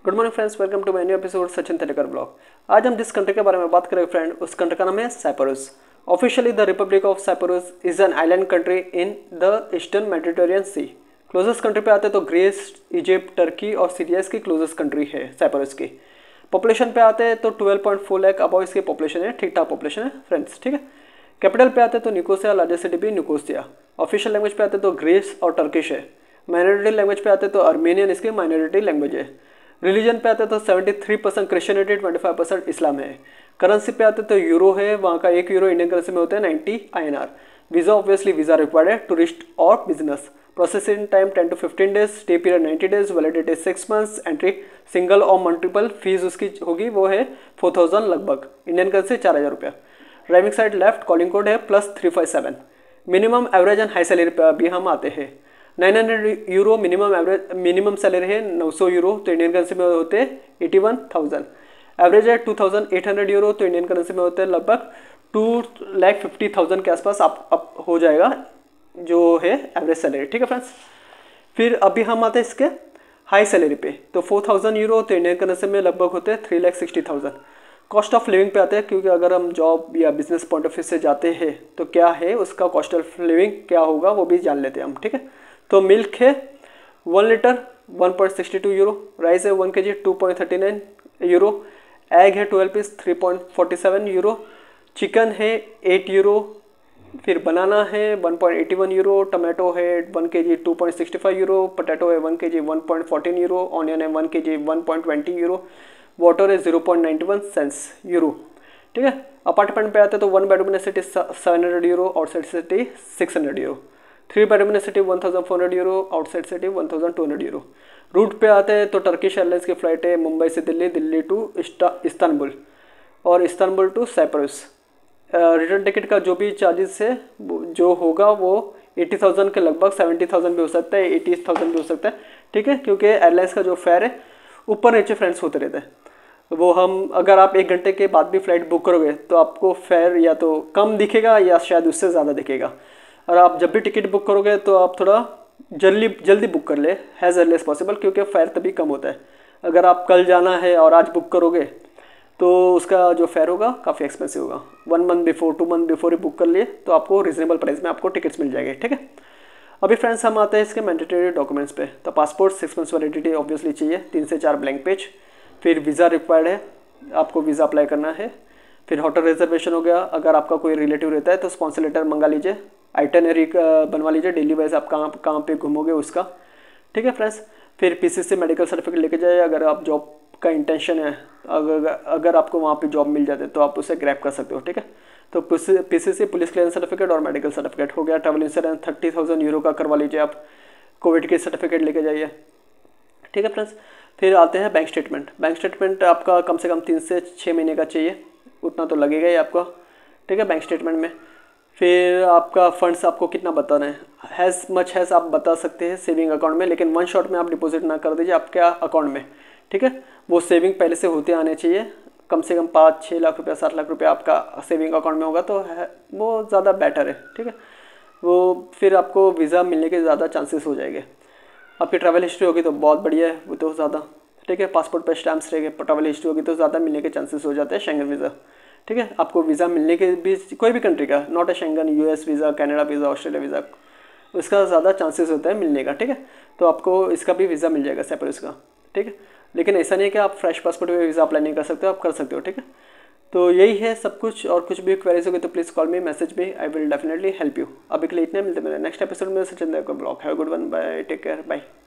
Good morning friends, welcome to my new episode Sachin Telekar blog. आज हम जिस कंट्री के बारे में बात करेंगे फ्रेंड, उस कंट्री का नाम है Cyprus. Officially the republic of Cyprus is an island country in the eastern Mediterranean sea. Closest country पे आते हैं तो ग्रीस, इजिप्ट, टर्की और सीरिया की क्लोजेस्ट कंट्री है साइप्रस की। पॉपुलेशन पे आते हैं तो 12.4 लाख अबाउ इसकी पॉपुलेशन है, ठीक ठाक पॉपुलेशन है फ्रेंड्स, ठीक है। कैपिटल पे आते हैं तो निकोसिया, लार्जेस्ट सिटी भी निकोसिया। ऑफिशियल लैंग्वेज पे आते हैं तो ग्रीस और टर्किश है। माइनॉरिटी लैंग्वेज पे आते हैं तो अर्मेनियन इसकी माइनॉरिटी लैंग्वेज है। रिलीजन पे आते तो 73% क्रिश्चियनिटी, 25% इस्लाम है। करेंसी पे आते तो यूरो है, वहाँ का 1 यूरो इंडियन करेंसी में होता है 90 INR। Visa obviously visa required है टूरिस्ट और business. Processing time 10 to 15 days, stay period 90 days, validity 6 months. Entry single और मल्टीपल फीस उसकी होगी वो है 4000 लगभग, इंडियन करेंसी 4000 रुपया। Driving side left, calling code है +357। Minimum average and high salary पे अभी हम आते हैं। 900 यूरो मिनिमम सैलरी है, 900 यूरो तो इंडियन करेंसी में होते हैं 81,000। एवरेज है 2800 यूरो तो इंडियन करेंसी में होते हैं लगभग 2,50,000 के आसपास आप हो जाएगा जो है एवरेज सैलरी, ठीक है फ्रेंड्स। फिर अभी हम आते हैं इसके हाई सैलरी पे, तो 4000 यूरो तो इंडियन करेंसी में लगभग होते हैं 3,60,000। कॉस्ट ऑफ लिविंग पे आते हैं, क्योंकि अगर हम जॉब या बिजनेस पॉइंट ऑफ व्यू से जाते हैं तो क्या है उसका कॉस्ट ऑफ लिविंग क्या होगा वो भी जान लेते हैं हम, ठीक है। तो मिल्क है 1 लीटर 1.62 यूरो, राइस है 1 kg 2.39 यूरो, एग है 12 पीस 3.47 यूरो, चिकन है 8 यूरो, फिर बनाना है 1.81 यूरो, टमाटो है 1 kg 2.65 यूरो, पोटैटो है 1 kg 1.14 यूरो, ऑनियन है 1 kg 1.20 यूरो, वाटर है 0.91 सेंट्स यूरो, ठीक है। अपार्टमेंट पे आते हैं तो 1 bedroom city 700 euro, outside city 600 euro. 3 bedroom city 1400 euro, outside city 1200 euro. Route पे आते हैं तो टर्किश एयरलाइंस की फ़्लाइट है मुंबई से दिल्ली, दिल्ली टू इस्तांबुल और Istanbul to Cyprus. Return ticket का जो भी चार्जेस है जो होगा वो 80,000 के लगभग, 70,000 भी हो सकता है, 80,000 भी हो सकता है, ठीक है। क्योंकि एयरलाइंस का जो फेयर है ऊपर नीचे फ्रेंड्स होते रहते हैं। वो हम अगर आप 1 घंटे के बाद भी फ़्लाइट बुक करोगे तो आपको फेयर या तो कम दिखेगा या शायद उससे ज़्यादा दिखेगा। और आप जब भी टिकट बुक करोगे तो आप थोड़ा जल्दी बुक कर ले, एज अर्ली एज पॉसिबल, क्योंकि फेयर तभी कम होता है। अगर आप कल जाना है और आज बुक करोगे तो उसका जो फेयर होगा काफ़ी एक्सपेंसिव होगा। 1 मंथ बिफोर 2 मंथ बिफोर ही बुक कर लिए तो आपको रिजनेबल प्राइस में आपको टिकट्स मिल जाएंगे, ठीक है। अभी फ्रेंड्स हम आते हैं इसके मैंडेटरी डॉक्यूमेंट्स पे। तो पासपोर्ट 6 मंथ्स वैलिडिटी ऑब्वियसली चाहिए, 3 से 4 ब्लैंक पेज। फिर वीज़ा रिक्वायर्ड है, आपको वीज़ा अप्लाई करना है। फिर होटल रिजर्वेशन हो गया, अगर आपका कोई रिलेटिव रहता है तो स्पॉन्सर लेटर मंगा लीजिए, आइटनरी बनवा लीजिए, डेली वाइज आप कहाँ पे घूमोगे उसका, ठीक है फ्रेंड्स। फिर PCC मेडिकल सर्टिफिकेट लेके जाइए, अगर आप जॉब का इंटेंशन है, अगर आपको वहाँ पे जॉब मिल जाते तो आप उसे ग्रैब कर सकते हो, ठीक है। तो PCC पुलिस क्लियरेंस सर्टिफिकेट और मेडिकल सर्टिफिकेट हो गया। ट्रैवल इंश्योरेंस 30,000 यूरो का करवा लीजिए आप। कोविड के सर्टिफिकेट लेके जाइए, ठीक है फ्रेंड्स। फिर आते हैं बैंक स्टेटमेंट। बैंक स्टेटमेंट आपका कम से कम 3 से 6 महीने का चाहिए, उतना तो लगेगा ही आपका, ठीक है, बैंक स्टेटमेंट में। फिर आपका फंड्स आपको कितना बताना है, हैज़ मच हैज़ आप बता सकते हैं सेविंग अकाउंट में, लेकिन 1 शॉट में आप डिपॉजिट ना कर दीजिए आपके अकाउंट में, ठीक है। वो सेविंग पहले से होते आने चाहिए, कम से कम 5-6 लाख रुपया 7 लाख रुपया आपका सेविंग अकाउंट में होगा तो है वो ज़्यादा बेटर है, ठीक है। वो फिर आपको वीज़ा मिलने के ज़्यादा चांसेस हो जाएंगे। आपकी ट्रैवल हिस्ट्री होगी तो बहुत बढ़िया है, वो तो ज़्यादा, ठीक है। पासपोर्ट पर स्टैम्प्स रहेंगे, ट्रैवल हिस्ट्री होगी तो ज़्यादा मिलने के चांसेस हो जाते हैं शेंगन वीज़ा, ठीक है। आपको वीज़ा मिलने के भी कोई भी कंट्री का, not a Schengen, US visa, Canada visa, Australia visa, उसका ज़्यादा चांसेस होता है मिलने का, ठीक है। तो आपको इसका भी वीज़ा मिल जाएगा साइप्रस का, ठीक है। लेकिन ऐसा नहीं है कि आप फ्रेश पासपोर्ट में वीज़ा अप्लाई नहीं कर सकते, आप कर सकते हो, ठीक है। तो यही है सब कुछ, और कुछ भी क्वेरीज होगी तो please call me, message me, I will definitely help you. अभी के लिए इतने, मिलते हैं मेरे नेक्स्ट एपिसोड में। सचिन देव का blog. Have a good one, bye, take care, bye.